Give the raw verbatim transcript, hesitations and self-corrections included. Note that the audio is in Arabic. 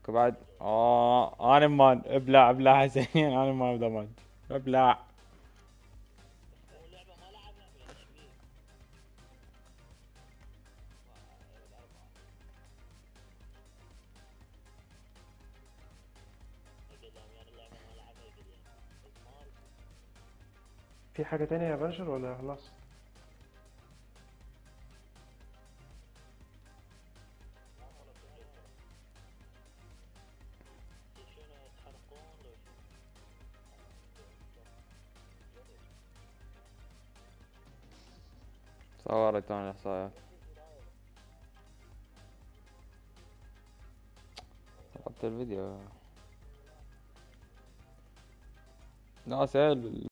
اكو بعد. اه انا مان ابلع ابلع حسين انا ما ضمان. ابلع. هو لعبة ما لعبها يعني كبير. الأربعة. يقول لهم يعني اللعبة ما لعبها، يقول يعني إضمار. في حاجة تانية يا بنشر ولا خلاص؟ لا والله كله خلاص. شنو تحرقون لو شنو؟ صورت انا الاحصائيات. صورت الفيديو. لا سهل.